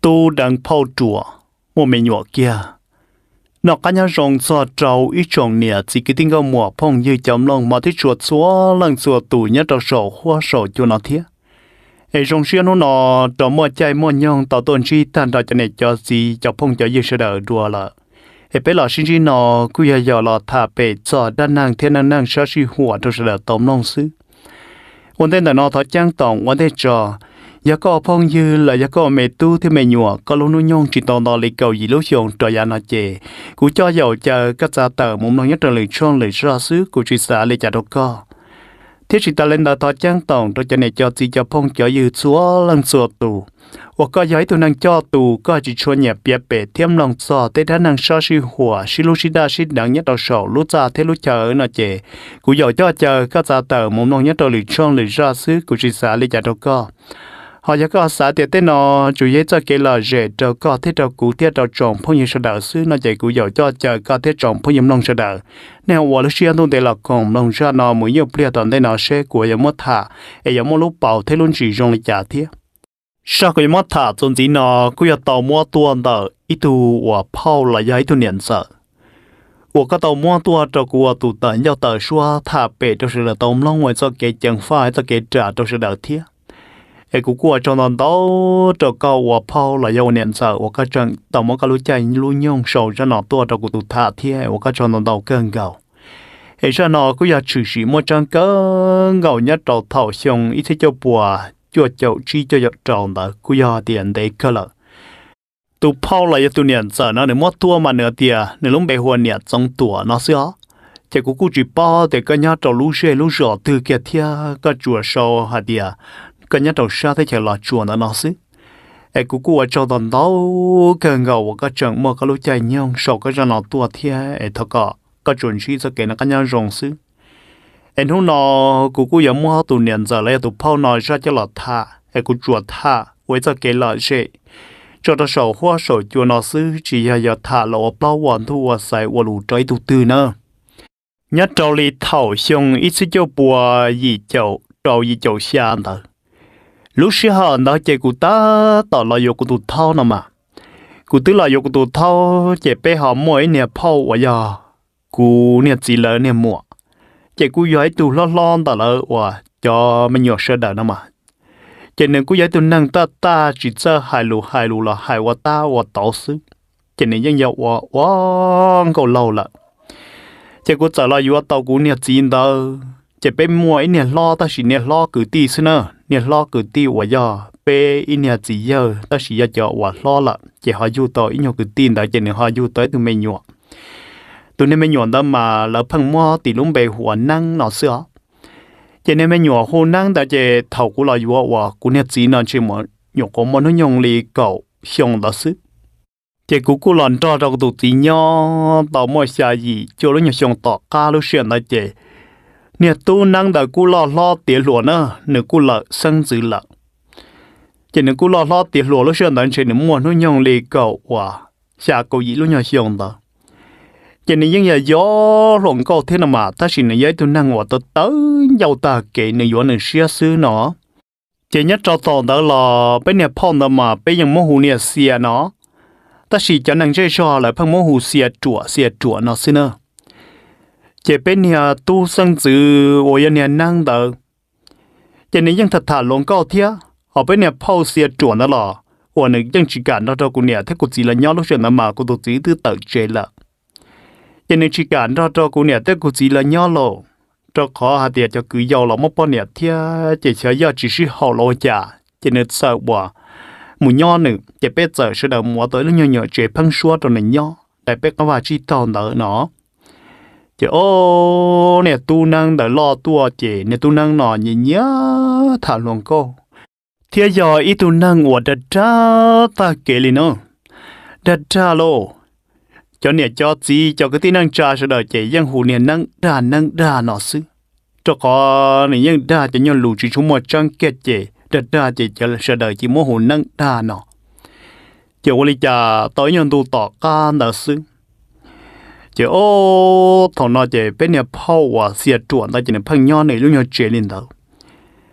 tu đang phao chùa một mình nhỏ kia nó cá nhau rong so trâu ít trồng nè chỉ cái tiếng câu mùa phong như chấm lòng mà thích chuột xóa lần xua tủ nhất đầu sổ hoa sổ cho nó thiết hệ rong xuyên nó trò mua chạy mua nhông tàu tuần chi tan đào cho này cho gì cho phong cho như sẽ đỡ đùa là hệ bé lọ sinh chi nó cứ giờ lọ thả bể cho đan năng thiên năng sao si hùa cho sẽ đỡ tóm lòng xứวันเต้นแต่นอทอจ้างตองวันเต้จอยาก็พงยืนเลยยาก็เมตู้ที่เมยัวก็ลุ้นยงจิตตอนอลิเกาหยีลุชงตัวยานาเจกูจ่อเหยาเจอก็จะเติมมุมน้องยัดเลยช่วงเลยชราซื้อกูจิสาเลยจัดก็ที่จิตตาเล่นดาทอจ้างตองตัวจะเนี่ยจอจีจะพงจ่อยืดซัวลังซัวตูว่าก็ย้ายตัวนางจ่อตูก็จิชวนเนี่ยเปียเปเทียมลองซอเตด้านนางชาชิหัวชิลุชิดาชิดดังยัดต่อสาวรู้จ่าเทลุเจอนาเจกูเหยาจ่อเจอก็จะเติมมุมน้องยัดเลยช่วงเลยชราซื้อกูจิสาเลยจัดก็họ giờ có xã tiệt tế nó chủ yếu cho cái là dễ cho có thể cho cụ thể cho trồng phong nhiêu sơ đào xứ nó chạy cụ giàu cho chờ có thể trồng phong nhiêu nông sơ đào nếu họ lúc xưa tôi để là còn nông sơ nó mỗi nhiều bia toàn đây nó sẽ của giờ mất thả giờ mất lúc bảo thế luôn chỉ dùng để trả thế sau khi mất thả trong gì nó cứ giờ tàu mua tuần đó ít tu và phao là giờ ít tu niệm sợ và cái tàu mua tuần cho cụ tu tận giao tờ xóa thả bể cho sự là tàu nông ngoài cho cái chẳng phải cho cái trả cho sự đào thếไอ้กูกลัวจนตอนโตจะก็ว่าพ่อเลยยาวเนี่ยเสือว่าก็จังต่อมาก็รู้ใจรู้ย่องโซ่จะหนอตัวจะกูตุท่าเที่ยว่าก็จนตอนโตเกินเก่าไอ้ฉันหนอกูอยากชื่อสีมั่วจังเกินเก่าเนี่ยเราเท่าชงอีที่เจ้าปัวจวดเจ้าชี้เจ้าอยากจองแต่กูอยากเตียนเด็กก็เลยตัวพ่อเลยตัวเนี่ยเสือเนาะเนี่ยมั่วตัวมาเนื้อเตียเนี่ยลุงไปหัวเนี่ยจงตัวเนาะเสือแต่กูจีป้าแต่ก็เนี่ยเรารู้เชื่อรู้จอดตื่นเกียเที่ยก็จวดโซ่หาเดียก็ยัดเอาชาที่จะหลอดชวนนั่นสิไอ้กูว่าจะตอนโตเกินเก่าก็จังมั่วก็รู้ใจย่องสก็จะนอนตัวเที่ยไอ้ทก็จนชีจะเกินกันยังรองสิไอ้ทุ่งนอกูยังมั่วตัวเนียนจะเลยตัวพ่อนอจะจะหลอดท่าไอ้กูจวดท่าไว้จะเกลอเช่จะตัวสาวหัวสาวจวนอซื้อจีอย่าท่าเราเปล่าวันทั่วใส่วัวลูใจตัวตื่นเนอะยัดเจ้าลีเท่าชงอีสิเจ้าปัวยี่เจ้าเรายี่เจ้าเชียนเถอะlúc xưa nó chạy cụ ta tỏ là yêu cụ tụt thao nè mà cụ tức là yêu cụ tụt thao chạy bé họ mỗi nè phao vậy giờ cụ nè chỉ lỡ nè mua chạy cụ giỏi tụ lo tỏ là và cho mình nhớ sơ đời nè mà chạy nên cụ giỏi tụ năng ta chỉ cho hai lù là hai wa ta wa tao sư chạy nên dân giàu wa cầu lâu là chạy cụ trả lời yêu tao cụ nè chỉ đâu chạy bé mua nè lo ta chỉ nè lo cứ tí xí nữa nè lo cứ tiว่าย่อเปอีเนี่ยจีเยอะแต่สิจะว่าล้อละจะหาอยู่ต่ออีหยคือตีนแต่จะเนี่ยหาอยู่ต่อตัวไม่หยวตัวนี้ไม่หยวได้มาแล้วพังหม้อตีลุ่มไปหัวนั่งนอเสือจะเนี่ยไม่หยวหัวนั่งแต่จะเท่ากูเราอยู่ว่ากูเนี่ยจีนอนชิมหยวก็มันต้องยงลีเก่าชงต่อซื้อจะกูหลอนจอเราตัวจีเนาะต่อมอชายีโจแล้วเนี่ยชงต่อกาแล้วเสียนได้เจเนี่ยตู้นั่งแต่กูล้อเตี๋ยหลวเนอะเนื้อกูละสังจือละจะเนื้อกูล้อเตี๋ยหลวแล้วเชื่อนั้นเชื่อเนื้อม้วนนุ่งยองเลยเก่าว่าชาเกาหลีลุ่งยองเชียงต่อจะเนื้อยังอย่าย่อหลงเก่าเท่ามาถ้าสิเนื้อยัยตู้นั่งว่าตัวเต้ยาวตาเก๋เนื้อย้อนเนื้อเสียซื้อเนาะจะยัดจอต่อเดอรอไปเนี่ยพ่อเดอมาไปยังโมหูเนี่ยเสียเนาะถ้าสิจะนั่งเฉยๆเลยพังโมหูเสียจั่วเนาะซื้อเนาะจะเป็นเนี่ยตู้สังจือโอยเนี่ยนั่งเดอจะเนี่ยยังถัดลงเก้าเทียเอาไปเนี่ยพ่อเสียจวนนั่นหรอวันนึงยังจีการเรากูเนี่ยถ้ากูจีละย้อนลูกเสือมากูตัวจีตื้อเติร์เจละจะเนี่ยจีการเรากูเนี่ยถ้ากูจีละย้อนโลเราขอหาเดียจะคือยาวเราไม่ป้อนเนี่ยเทียจะเชื่อยอดจีชื่อหอโลจ่าจะเนี่ยเสือว่าหมู่ย้อนหนึ่งจะเป็นเสือเสือเดิมหัวตัวแล้วย้อนเจ็บพังชัวตัวหนึ่งย้อนแต่เป็นก็ว่าจีตอนเดอเนาะจะโอ้เนี่ยตู้นั่งแต่รอตัวเจเนี่ยตู้นั่งนอนอย่างเงี้ยถามหลวงก็เที่ยยออีตู้นั่งอวดดัดจ้าตาเกลิเนาะดัดจ้าโลจอเนี่ยจอจีจอก็ที่นั่งจ้าเสด็จเจยังหูเนี่ยนั่งด่าหนอซื้อจอก็เนี่ยยังด่าจะย้อนหลุดชิชุมจังเกตเจดัดด่าเจจะเสด็จจีโมหูนั่งด่าหนอเจ้าวันจะต่อยย้อนดูต่อการเดาซื้อจะโอ้ถอนนอจะเป็นเนี่ยพ่อว่าเสียจวนแต่จะเนี่ยพังย้อนในลูกย้อนเจลินเถอะ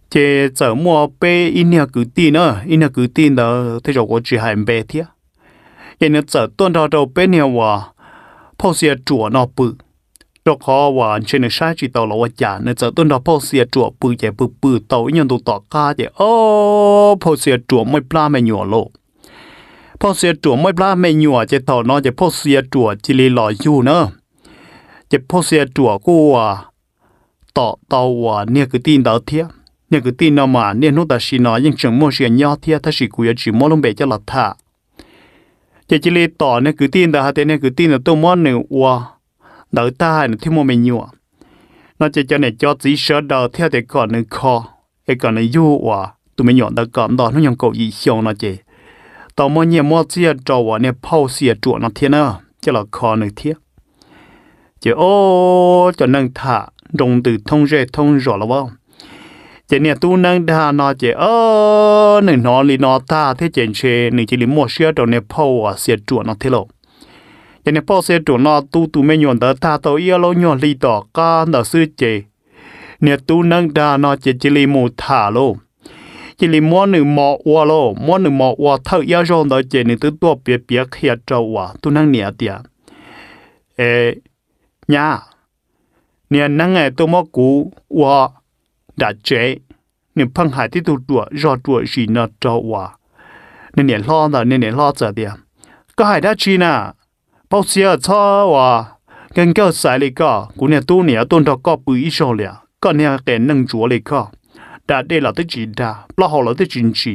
chế giờ mua bé in nhà cứ tin nữa in nhà cứ tin đó thế rồi có chỉ hai bé thiệt cái nữa giờ tuần đầu đầu bé nhà wa phô xe chùa nó bự rồi khó wa trên cái sai chỉ tàu là wa chả nữa giờ tuần đầu phô xe chùa bự chạy bự bự tàu nhân tụ tọt ca chạy ô phô xe chùa mới pla mới nhỏ lộ phô xe chùa mới pla mới nhỏ chạy tàu nó chạy phô xe chùa chỉ lấy lòi du nữa chạy phô xe chùa của tọt tàu wa nhà cứ tin đó thiệt nhà cứ tin nó mà nhà nó ta chỉ nói nhưng chẳng mua xe nhỏ thiệt ta chỉ cúi chỉ mua lông bể cho là thà chỉ lấy tỏ nhà cứ tin đó thế nhà cứ tin là tôi mua nữa wa đỡ ta nữa thì mua mình nhiều nó chỉ cho này cho chỉ sợ đỡ theo để còn nữa kho để còn nữa du wa tụi mình nhọn đỡ còn đó nó nhọn cầu gì xong nó chỉ tao mua nhiều mua chia cho wa này phao xìa chuột nó thiên nữa cho là kho nữa thiệt chỉ ô cho nâng thả đồng từ thông dễ thông rõ là bao chỉ nè tu nâng đa nó chỉ nè nó li nó ta thế chỉ chế nè chỉ li mua xe đồ nè phao à xe chuột nó thế lộ chỉ nè phao xe chuột nó tu mấy nhọn đỡ ta tao yêu lâu nhọn li đỏ ca đỡ sư chế nè tu nâng đa nó chỉ li mua thả lô chỉ li mua nè mỏ qua lô mua nè mỏ qua thợ yêu rồi đỡ chỉ nè tu tua bịa bịa kia trâu à tu nâng nè tiệt nha nè nâng ngày tu mua cũ qua đã chế nên phăng hải tí tụ đùa do đùa gì nó cho hòa nên lo là nên lo giờ đi có hải đã chi nè bao giờ cho hòa gần cơ sai lấy cả cũng nên tu nè tôn đó có bự ít số lẻ có nè cái nâng chúa lấy cả đã đây là tới chỉ đã lo họ là tới chính trị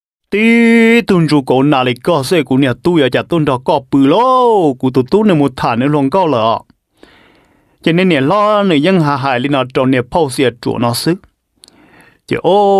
tí tôn chủ cổ nào lấy cả sẽ cũng nè tu ở nhà tôn đó có bự lô cũng tu nè một thằng nữa luôn cao lợ cho nên nè lo nè dân hải lên nó tròn nè phao xe chuột nó sức chỉ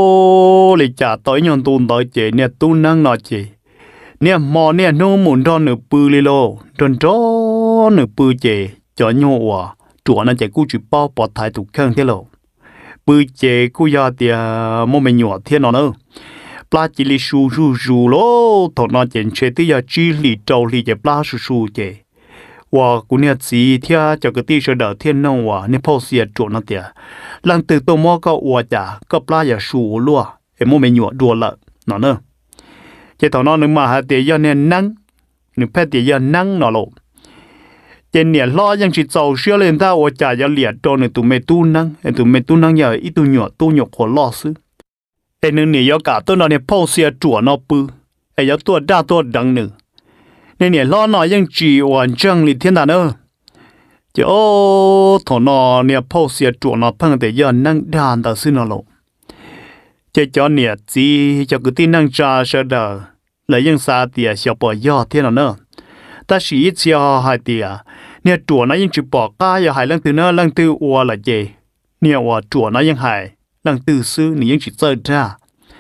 ô lấy trả tới nhon tuôn tới chỉ nè tu năng nó chỉ nè mò nè nô muốn đo nửa bự li lô đòn chó nửa bự chỉ cho nhau à chuột nó chỉ cú chỉ bao bọt thái tụ khang thế lộ bự chỉ cú giờ thì mua mình nhỏ thiên nó nữa pla chỉ li su lô thằng nó chỉ chơi tới giờ chỉ li trâu li chỉ pla su chỉว่ากูเนี่ยจีเที่ยจะกตีเสด็จเที่ยนน้องว่าเนี่ยพ่อเสียจวนนั่นเดียหลังตื่นตัวมอก็ว่าจ่าก็ปลาอย่าสูลัวเอ็มโมไม่หยวดดัวละนั่นเนอะเจ้าตอนนั้นนึกมาหาเดียเนี่ยนั่งนึกแพทย์เดียนั่งนั่นโลเจนเนี่ยล้อยังจิตเจ้าเชื่อเล่นได้ว่าจ่าอย่าเหลียดโดนตัวไม่ตู้นั่งไอ้ตัวไม่ตู้นั่งอย่าอีตัวหยวดตู้หยวดคนล้อซื้อไอ้หนึ่งเนี่ยยากาตัวนั้นเนี่ยพ่อเสียจวนนอปื้อไอ้ยาตัวด่าตัวดังหนึ่งnên nè lo nói những chỉ hoàn chân lịch thiên đàn ơ chỉ ô thằng nó nè phô xịt chuột nó phăng để giờ năng đàn đào xin nó lộ chỉ cho nè chỉ cho cái tin năng trà sợ đờ lấy những xa tiệt xia bỏ gió thiên nó nữa ta chỉ ít xia hai tiệt nè chuột nó những chỉ bỏ cá giờ hai lần từ nó lần từ ua là gì nè ua chuột nó những hai lần từ xứ nè những chỉ chơi ra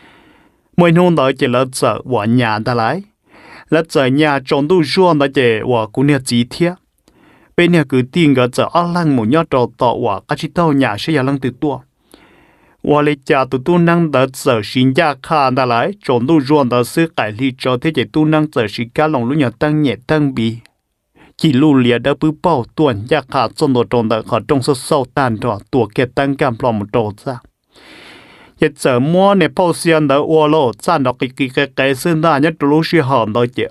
mỗi nôn đó chỉ là sợ bỏ nhà ta lại là giờ nhà trồng tu ruộng đó chứ và cũng nhà chỉ thiệt bên nhà cứ tin cái giờ ăn lăng một nhát trâu tọ và cái chỉ tao nhà sẽ làm từ tua và lấy cha tụi tu năng đó giờ sinh ra khá đã lại trồng tu ruộng đó xứ cải lý cho thế chứ tu năng giờ sinh cá lòng lúc nhà tăng nhẹ tăng bì chỉ lưu liệt đã bự bao tuần gia khá trong đồ trồng đó họ trồng sâu tan đó tua kẹt tăng cam plom một trâu ra giờ giờ mua này bao xiên đó ô lô chăn đó cái sinh ra nhất lúc xí hòn đó chị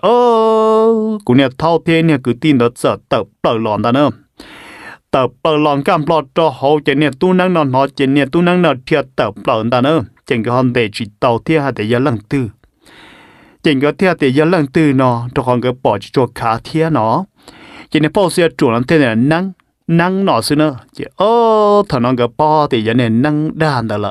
cũng này thao thiên này cứ tin đó giờ tập bờ lòn đó nữa tập bờ lòn cam plot cho hậu chị này tu năng nó chị này tu năng nó thiệt tập bờ đó nữa chỉ cái hòn để chỉ tàu thiệt hay để giờ lần tư chỉ cái thiệt để giờ lần tư nó cho hòn cái bỏ chỉ cho cá thiệt nó chị này bao xiên chủ nó thế này năng nó xí nữa chị thằng nó cái bỏ thì giờ này năng đàn đó là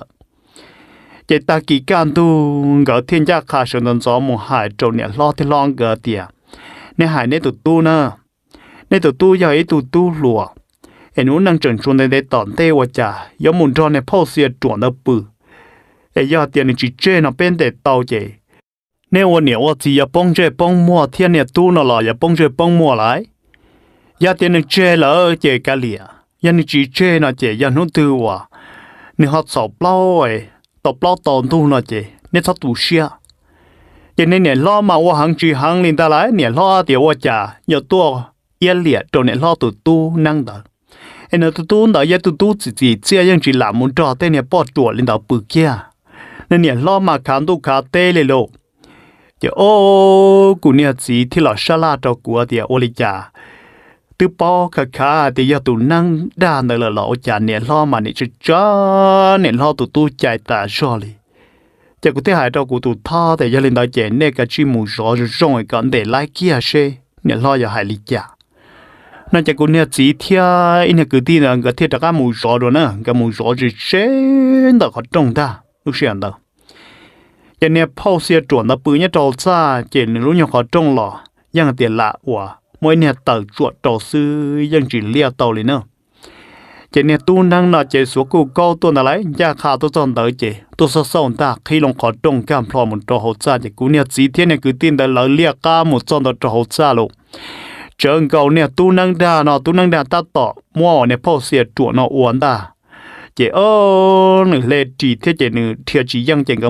chỉ ta kỳ can tu gỡ thiên gia khá sơn đơn gió một hải trâu nè lo thì lo gỡ tiệt nè hải nè tụt tu nè nè tụt tu giờ ấy tụt tu lùa em muốn năng trần chuồn để tòn tê wa chả giống muốn cho nè phô xia chuồn đó bự em giờ tiền chỉ chơi nó bên để tàu chơi nè wa nè wa chỉ ya bông chơi bông mua thiên nè tu nó là ya bông chơi bông mua lại giờ tiền chơi là chơi cả lìa giờ nè chỉ chơi nó chơi giờ nó tu wa nè họ sầu bao ấy tập lo tòn tu nó chứ nên sao tu xia cho nên nè lo mà wa hàng chỉ hàng lên ta lại nè lo thì wa chả nhiều tua yên liệt rồi nè lo tu năng đó em nói tu đó giờ tu chỉ chia những chỉ làm muốn trò tên nè bỏ chuột lên đầu bự kia nên nè lo mà khám tu khá tê lê lộ chứ ô cụ nè chỉ thì là sa la cho của thì ô lì chả từ bao khá khá thì giờ tụ năng đa nữa là lộ chả nè lo mà nè chứ cho nè lo tụ tu chạy ta cho li chỉ có thể hai cho cụ tụ tha thì giờ lên đó chè nè cái chim mù rõ rồi rồi còn để lại kia xe nè lo giờ hai lì chả nên chỉ có nè chỉ theo in cái tin là cái thiết cái mù rõ rồi nè cái mù rõ rồi xe đó có trông ta lúc xưa đó cho nên phao xe chuẩn là bự nhất trâu xa chỉ nên lúc nhỏ khó trông lò nhưng tiền lạ của mỗi nhà tàu chuột trâu sư nhưng chỉ lia tàu lên nữa cho nên tu năng là chỉ số cụ cao tu là lấy gia khá tu chọn tới chỉ tu sơ sâu ta khi lòng khó trông cam phò một trâu hậu xa chỉ cú nhà chỉ thiên này cứ tin là lấy lia ca một chọn trâu hậu xa luôn trường cầu nè tu năng đa ta tỏ mua nè phao xe chuẩn nó uốn ta chỉ nửa lệ chỉ thế chỉ nửa thiệt chỉ yang chỉ có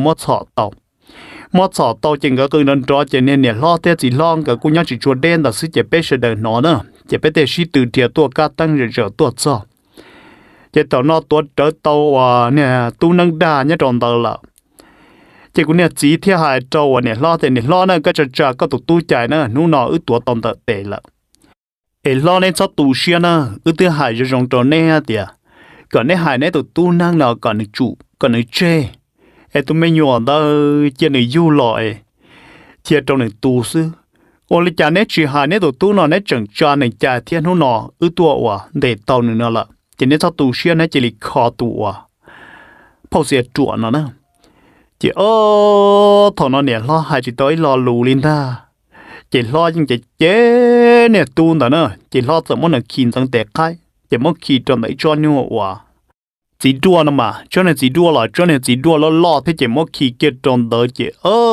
mót sọ tàu chỉ có nên cho chỉ nên nè lo thế chỉ lo cái cú nhá chỉ chuột đen là sự chỉ bé sẽ đời nó nữa chỉ bé để suy từ thiệt tua cá tăng rồi giờ tua cho chỉ tàu nó tua trở tàu nè tu năng đa nhá tròn tàu là chỉ cú nè chỉ thế hai trâu nè lo thế nè lo nó cái chả có tụ tu chạy nữa nú nó ứ tua tòn tờ tệ là lo nên cho tu xia nữa ứ thứ hai rồi rong tròn nè tiệt còn nếu hai này tụi tu năng nào còn được chủ còn được chê tụi mình nhỏ đó chỉ được du lòi chỉ trong được tu sư ôn lịch cha này chỉ hai này tụi tu nó này chẳng cho này cha thiên hú nó ư tua à để tàu nữa nó là chỉ nên cho tu xuyên này chỉ là khó tu à phao xe chuột nó nè chỉ thằng nó nè lo hai chỉ tới lo lù lên ta chỉ lo nhưng chỉ chế nè tu đó nè chỉ lo怎么能 kinh tăng tệ khai chỉ muốn khi cho mấy cho nhau à chỉ đua nó mà cho nên chỉ đua là cho nên chỉ đua nó lo thế chỉ muốn khi kết trong đó chỉ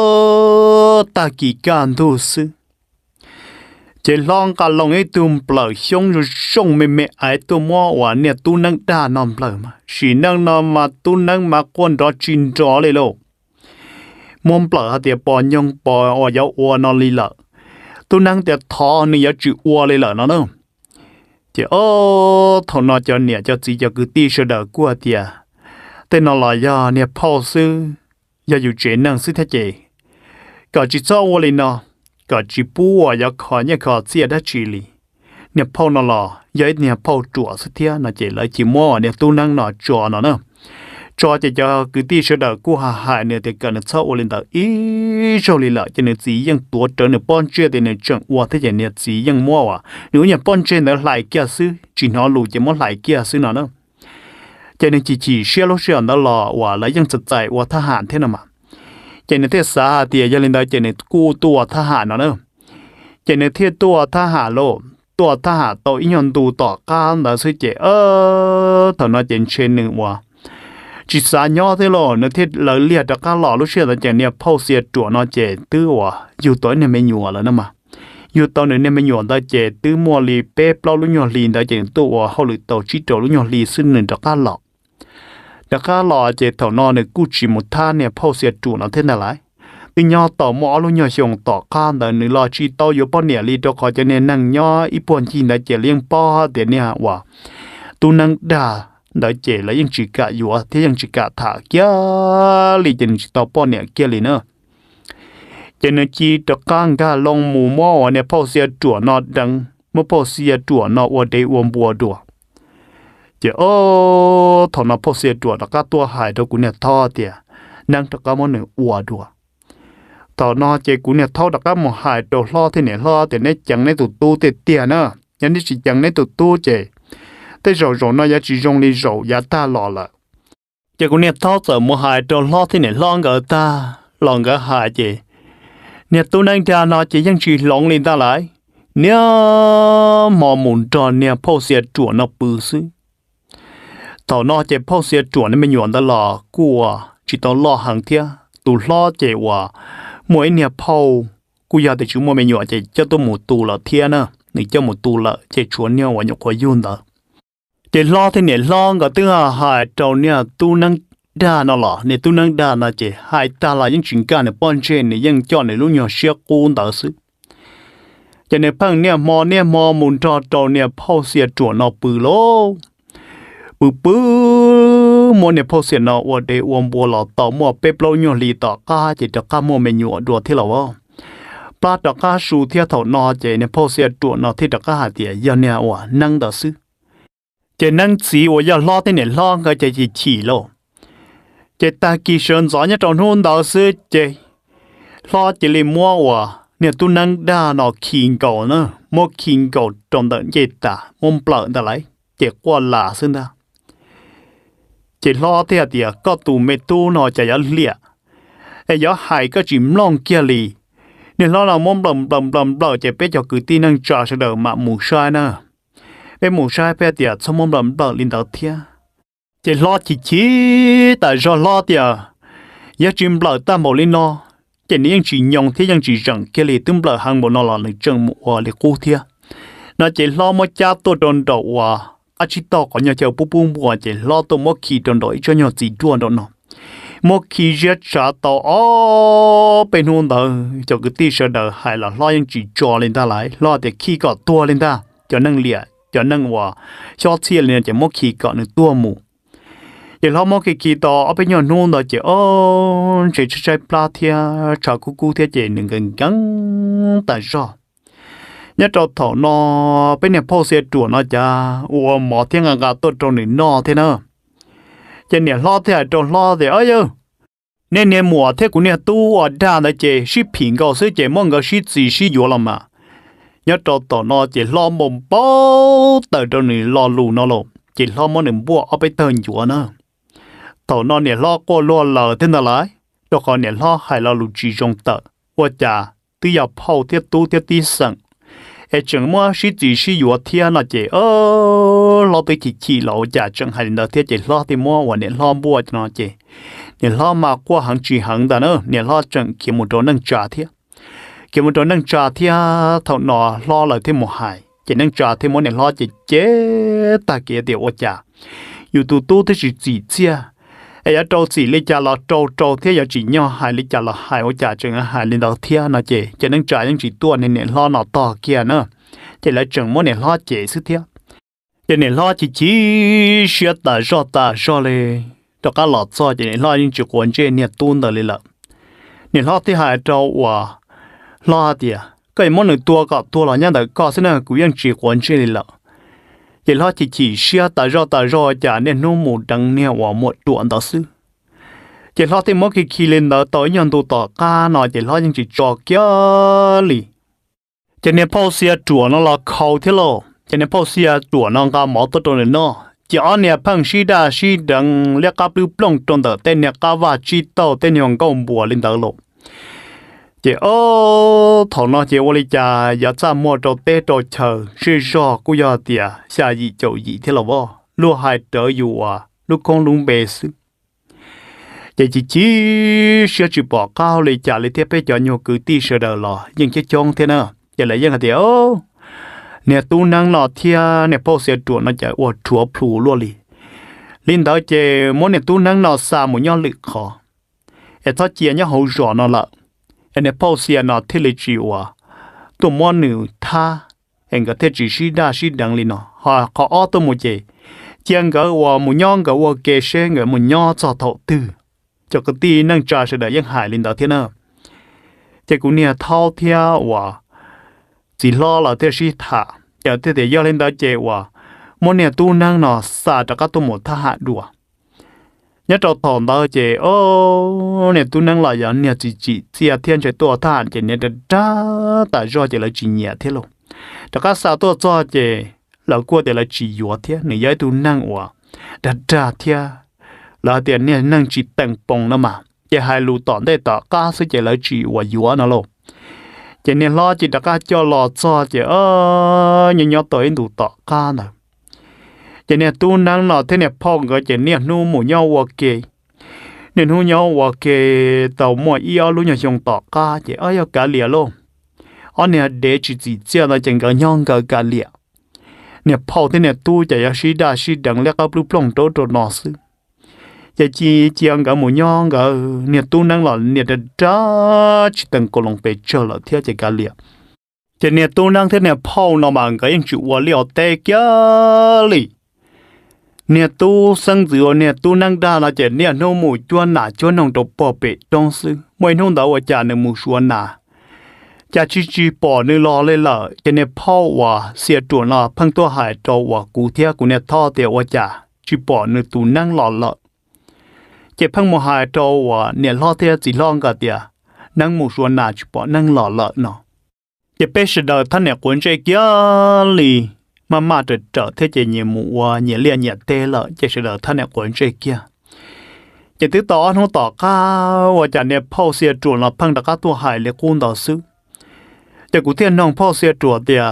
ta kỳ can thu sư chỉ long cả lòng ấy tụm bờ sông rồi sông mẹ ai tụm mua và nè tu năng đa nằm bờ mà chỉ năng nó mà tu năng mà con đó chín rõเลยlo mồm bờ thì bỏ nhung bỏ ở dấu ở nó li lợ tu năng thì thọ này giờ chịu ởเลยlợ nó đâu chỉ thằng nó cho nè cho chỉ cho cứ ti sơ đỡ qua tiệt tên nó là do nè phao sư doอยู่เจนังsư thế chịก็chỉ choว่าเลยเนาะก็chỉ bùa ya khó nhẹ khó chia đã chỉ li nè phao nó là vậy nè phao chùa sư thế nó chỉ là chỉ mua nè tu năng nó chùa nó nữa cho chỉ cho cứ ti sơ đỡ qua hại nè thì cần choว่าเลยđó ý cho li lợi cho nên chỉ ยัง ตัว trở nên bon chưa thì nên chẳng qua thế này chỉ ยัง mua à nếu như bon chưa nó lại kia sư chỉ nó lù chỉ muốn lại kia sư nó nữa cho nên chỉ xe lúc xe nó lò và lại ยัง จัดใจว่าทหารthế nào mà cho nên thế xã thì giờ lên đó cho nênกู้ตัวทหารnó nữa cho nên thế ตัวทหาร lô ตัวทหาร ตัว nhân ดูต่อการđó sư chị thằng nó trên trên nữa mà chỉ xa nhỏ thế lo nó thiết lợi liệt được các lò lúc xưa là chẳng niệm phao xe chuột nó trẻ tư à dù tối này mới nhùa là nó mà dù tối này mới nhùa đó trẻ tư mua lì bếp lâu lúc nhùa lì đó trẻ tu à hậu lì tàu chỉ trâu lúc nhùa lì xin nên được các lò trẻ thầu nó này cú chỉ một than này phao xe chuột nó thế nào lại từ nhỏ tàu mỏ lúc nhùa xong tàu can đó nữa lo chỉ tàu vô bao nhiêu lì đó có cho nên năng nhỏ ít buồn chi là trẻ liên bao để nè wa tu năng đà đợi chế là ยัง chỉ cả yếu thế ยัง chỉ cả thả kia li chân chỉ tao bỏ nè kia li nữa cho nên chỉ được căng cả lòng mù mò nè phao xe chuột nó đằng mà phao xe chuột nó ở đây uốn bùa đùa chứ thằng nó phao xe chuột nó cả tua hải đâu cũng nè thò tiệt năng được cả món nè uốn đùa tao nó chế cũng nè thò được cả một hải đâu lo thế nè lo thì nè chẳng nè tụt tu tiệt nữa nhưng chỉ chẳng nè tụt tu chếแต่เราnó ya chỉ dùng đi rồi ya ta lò là chỉ có nét tháo giờ mua hại đồ lo thế này lo ngỡ ta lo ngỡ hại chị nét tu năng cha nó chỉ ยัง chỉ lỏng lên ta lại nếu mà muốn tròn nè phao xe chuột nó bự sư tao nó chỉ phao xe chuột nó mới nhọn ta lò cua chỉ tao lo hàng thia tu lo chịว่าmỗi nè phao cua ya thì chúng mới nhọn chị cho tôi một tu là thia nữa này cho một tu là chị chuột nhau và nhục khỏi yun đó chỉ lo thế này lo cái thứ hai trâu nè tu năng đa nó lọ nè tu năng đa nó chỉ hai ta là ยัง chuyện cả nè bon trên nè ยัง cho nè lúc nhỏ xia cuốn đó sư cho nên phăng nè mò muốn cho trâu nè phao xe chuột nó bự lô bự mua nè phô xe nó ở đây uống bùa lọ tàu mua bếp lâu nhỏ lì tàu cá chỉ cho cá mua mình nhọ đùa thế là vô ba tàu cá su theo thầu nó chỉ nè phô xe đùa nó thì tàu cá hạt tiền giờ nè ở năng đó sư chỉ năng chỉ ở giờ lo thế nè lo cái chỉ lo chỉ ta kỳ sơn gió nhất trong hôn đó sư chỉ lo chỉ lấy mua ở nè tu năng đa nó kinh cầu nữa mua kinh cầu trong đó chỉ ta mông bợ ta lấy chỉ qua là xin ta chỉ lo thế thì có tụ mẹ tu nó chỉ có liệt ai có hai cái chìm long kia lì nên lo là mông bầm chỉ biết cho cứ tin năng trả sẽ được mà mù sai nữa bên mù sai biết thì xong mông bầm lên đầu thiên chỉ lo chỉ tại do lo thì giờ chìm bờ ta một lên nó chỉ nên chỉ nhong thế chỉ rằng kia lì tung bờ hàng bộ nó là người chân mù để cố thiên nó chỉ lo một cha tôi đồn đầu chỉ tao có nhà chơi bung bùa chỉ lo tôi mất khi đồn đội cho nhau gì đuôn đó nó mất khi giết trả tao bên hông đó cho cái tí sợ đời hay là lo những chỉ cho lên ta lại lo để khi có tua lên ta cho năng liệt cho năng hòa cho chia lên chỉ mất khi có được tua mù chỉ lo mất khi tao bên nhau hông đó chỉ chỉ chơi plá thia trả cú thia chỉ đừng gần gắng tại sao nhớ cho thầu nó bên này phô xe chuột nó cha mỏ thiên ngà tôi trong này nó thế nữa trên này lo thế trong lo thì ơi nên này mùa thế cũng này tu ở đa là chế ship品高所以chế mong cái ship gì ship nhiều lắm mà nhớ cho thầu nó chế lo mồm bao từ trong này lo lù nó lù chế lo món này mua ở bên tận chuột nữa thầu nó này lo qua lo lờ thế nào lại cho con này lo hay lo lù chỉ trong tờ và cha tự giờ phao thế tu thế tí sẵn ai chẳng mua sĩ chỉ sĩ yếu thiên là chỉ lo tới chỉ lo giả chẳng hay là thế chỉ lo thì mua và nên lo mua cho nó chỉ nên lo mà qua hàng chỉ hàng đó nữa nên lo chẳng kiếm một chỗ nâng trả thế kiếm một chỗ nâng trả thế thầu nọ lo lại thêm một hải chỉ nâng trả thêm một nên lo chỉ chế ta kia điều ở trả yếu tu thì chỉ chia ai ở đâu chỉ lấy trả là trâu thế giờ chỉ nhau hai lấy trả là hai ở trả chừng hai lên đầu thiên nó chỉ nâng trả những chỉ tua nên lo nó to kia nữa chỉ là chừng mỗi nên lo chỉ sức thế cho nên lo chỉ sửa ta choเลยcho cả lọt cho cho nên lo những chỉ quan trên nên tuôn đượcเลยละnên loที่หายtrâuว่าlo thì cái món này tua là nhân đời có sẽ là cũng những chỉ quan trênเลยละchỉ lo chỉ sửa ta cho chả nên nó một đằng nè và một đoạn đó sư chỉ lo thì mỗi khi lên đó tới nhân tu tỏ ca nó chỉ lo những chỉ cho kia lì cho nên phao xe chùa nó là khâu thế lo cho nên phao xe chùa nó có máu tốt rồi nó chỉ anh nè phăng xí đằng lẽ cá bự plong trong đó tên nè cá vả chi tàu tên nhong công bùa lên đó lộ chỉ thằng nó chỉ ô li cha giờ cha mua trâu tê trâu chờ sư do cô giờ tiệt xa gì chậu gì thế là vô lu hai trởอยู่lu con lung bê sư chỉ sửa chỉ bỏ cao lấy trả lấy tiếp bây giờ nhiều cứ ti sửa đời lò nhưng cái chong thế nào giờ lại dân thì nè tu năng lò thia nè bao sửa chuột nó chạy ô chúa phù luôn đi linh đó chơi muốn nè tu năng lò xa một nhau lực khó để thoát chia nhau hậu rõ nó lợ nè bao sửa nó thế lấy chịu tụi món nữ tha anh có thể chỉ sĩ đằng lên nó họ có ô tô một chơi chiang gỡ một nhon gỡ kê xe gỡ một nhon cho thầu tư cho cái tí năng trả sẽ đợi dân hải lên đó thế nào chỉ cũng nè thao theo chỉ lo là thế sĩ thả giờ thế để do lên đó chơi món nè tu năng nó xả cho các tu một tha hạ đùa nhớ cho thằng đó chơi nè tu năng là giờ nè chỉ thiên chơi tua tha chơi nè đã tại do chơi là chỉ nhẹ thế luôn cho các sao tua cho chơi là qua để là chỉ yếu thế nè giới tu năng đã thế là tiền nè năng chỉ tầng bông nữa mà chỉ hai lũ tòn đây tỏ cá sẽ chỉ là chỉ yếu nó luôn chỉ nên lo chỉ đặt cá cho lo cho chỉ nhỏ tới đủ tỏ cá nữa chỉ nên tu năng nó thế này phong cái chỉ nên nu mù nhau ok nên nu nhau ok tàu mua yêu luôn nhà dùng tỏ cá chỉ yêu cả lìa luôn anh này để chỉ chơi là chẳng có nhau cả lìa nè phong thế này tu chỉ là sĩ đằng lẽ cái bút plong trâu nó sư chỉ chiang cả một nhon cả nè tu năng là nè đã chỉ từng cổ lòng bể chờ là theo chỉ cả liệt chỉ nè tu năng thế nè phao nó bằng cái những chịu liệu tê kia lì nè tu sang dừa nè tu năng đa là chỉ nè nô mù chuan nà chuan nông đồ bỏ bể trong sư mỗi nông đó ở nhà nè mù xuân nà cha chi bỏ nè lo lên lợ chỉ nè phao và xia chuột là phăng tua hải trâu và cú thia của nè thọ tiệt ở nhà chi bỏ nè tu năng lọ lợ chỉ phăng một hải trâu và nè lo thia chỉ lo cả tiệt năng mù xuân nà chi bỏ năng lọ lợ nó chỉ bé sẽ đợi thân nè cuốn chơi kia lì mà trở thế chỉ nhiều mù nhiều liền nhiều tê lợ chỉ sẽ đợi thân nè cuốn chơi kia chỉ thứ tỏ nó tỏ cao và chả nè phao xia chuột là phăng đặc tua hải lệ cuốn đào sư chỉ cụ thiên nông phao xia chuột tiệt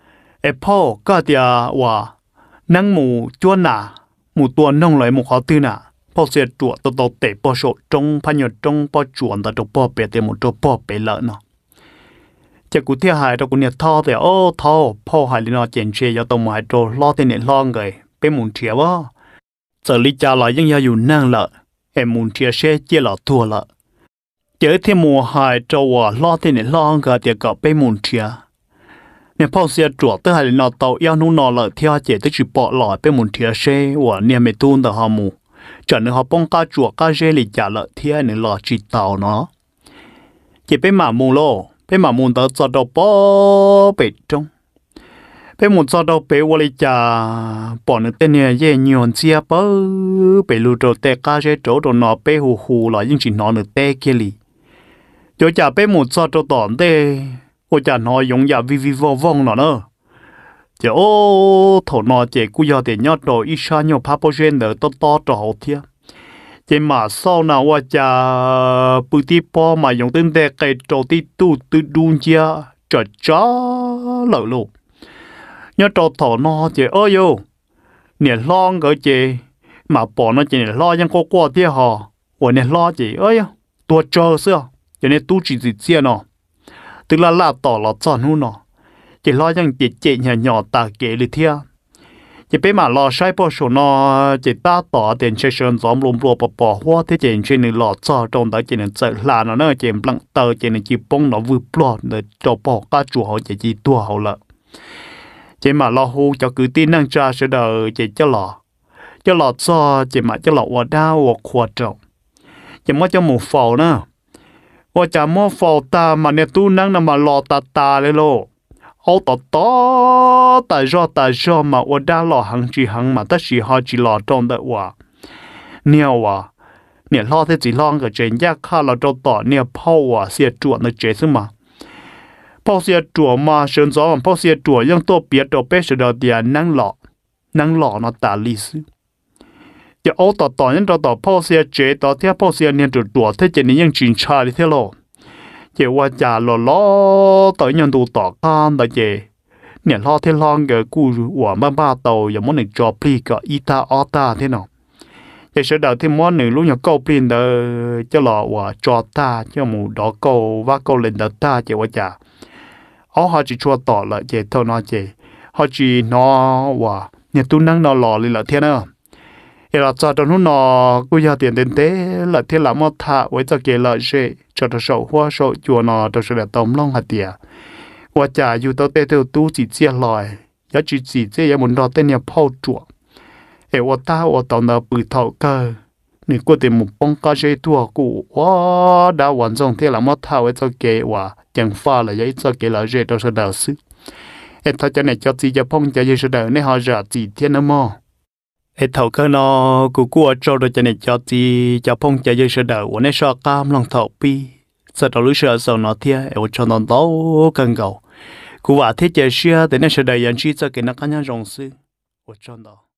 phao cả tiệt và năng mù chuột nà mù tua nông lại mù khó tư nà phao xia chuột tao tệ bao số trong phanh nhột trong bao chuột tao trong bao bể tiệt một trong bao bể lợ nó chỉ cụ thiên hải trong cụ nhiệt thao tiệt thao phao hải lên nó chèn chơi cho tao hải trâu lo tên nhiệt lo người bên mùng chia quá giờ lý cha lạiยังอยู่นั่งlợ mùng chia xe chia lọ thua lợ chớ thêm mùa hải trâu lo tên nhiệt lo người tiệt cọ bên mùng chia nè phao xe chuột tới hải lên nó tàu yêu nung nó lợ theo chỉ tới chỉ bỏ lọ bên mùng chia xe và nè mẹ tuôn từ họ mù cho nên họ bông cá chuột cá dê lì trả lợ theo nên lọ chỉ tàu nó chỉ bên mà mù lô bên mà mù tao cho đâu bỏ bể trong bên mù cho đâu bể qua lì trả bỏ nước tên này dễ nhon chia bơ bể lù đồ tê cá dê chỗ đồ nó bể hù hù là những chỉ nó nước tê kia lì chỗ trả bên mù cho đâu tỏn tê ôi chả nó dùng giả vi vô vong nó nữa chỉ thổ nó chỉ cú giờ để nhớ đồ ít sao nhiều papo gen đỡ to trò hậu thiên chỉ mà sau nào ôi chả bự tí po mà dùng tên để cái trò tí tu tự đun chia chả lợ luôn nhớ trò thổ nó chỉ ơi yo nè lo cái chỉ mà bỏ nó chỉ lo những cô qua thế họ ôi nè lo chỉ ơi tua chờ xưa cho nên tu chỉ chia nó tức là tỏ là chọn hú nó chỉ lo những chỉ nhỏ ta kể được thia chỉ bé mà lo sai bao số nó chỉ ta tỏ tiền chơi sơn gióm lùm lùa bỏ hoa thế chỉ trên này lo cho trong đó chỉ nên chạy là nó chỉ lặng tờ chỉ nên chỉ bông nó vừa bỏ để cho bỏ cá chủ họ chỉ tua họ lợ chỉ mà lo hú cho cứ tin năng tra sẽ đợi chỉ cho lọ cho chỉ mà cho lọ vào đau vào khoa trọng chỉ mới cho một phẩu nữaว่าจะมอฟอตามันเนี่ยตู้นั่งนำมารอตาเลยโลเอาแต่รอมาว่าด้าหล่อหังจีหังมาแต่สีหอจีหล่อตรงแต่ว่าเนี่ยรอที่จีลองกับเจนยากข้าเราต่อเนี่ยพ่อว่าเสียจวดในเจซึ่งมาพ่อเสียจวดมาเชิญซ้อมพ่อเสียจวดยังตัวเปียตัวเป๊ะเสียเดียนั่งหล่อเนาะตาลิซจะเอาต่อยังต่อพ่อเสียเจต่อเทียพ่อเสียเนี่ยตัวเท่าจะนี่ยังจินชาเลยเท่าโลเจว่าจ่าล้อต่อยังดูต่อกันแต่เจเนี่ยล้อเท่าลองเกกูหัวบ้าโตอย่างมันหนึ่งจอพลีก็อีตาออตาเท่านั้นจะเสด็จที่มันหนึ่งรู้อย่างเก้าพลีนเดอจะหล่อว่าจอตาจะหมูดอกเก้าว่าเก้าเลนเดอตาเจว่าจ่าเอาเขาจะชัวต่อละเจเท่านั้นเจเขาจีนอว่าเนี่ยตู้นั่งนอนหล่อเลยละเท่านั้นเราจะตอนนู้นกูอยากเตียนเต้ละที่หลังมาท่าไว้จะเกล้เจจะทำหัวโซ่จวนจะเสด็จต้มล่องหัดเดียว่าจะอยู่ตัวเต้ตู้จีเจียลอยยาจีเจียมุนรอเต้เนี่ยพ่อจั่วว่าตาว่าตอนเราปืนเท่ากันนี่กูเต็มมุป้องก็ใช้ตัวกูว่าดาวันจงที่หลังมาท่าไว้จะเกว่ายังฟ้าเลยจะเกล้เจจะเสด็จซื้อถ้าจะเนี่ยจะจีจะพ้องจะยืดเสด็จในหาจะจีเทียนมอthầu cơ nó của trâu được cho nên cho gì cho phong cho dân sự đời của nó so cam lòng thầu pi sau đó lúc sau sau nó thia ở trong đó tố cần cầu của vợ thế chơi xưa để nó sự đời dân chỉ cho cái nó cá nhân rồng sư ở trong đó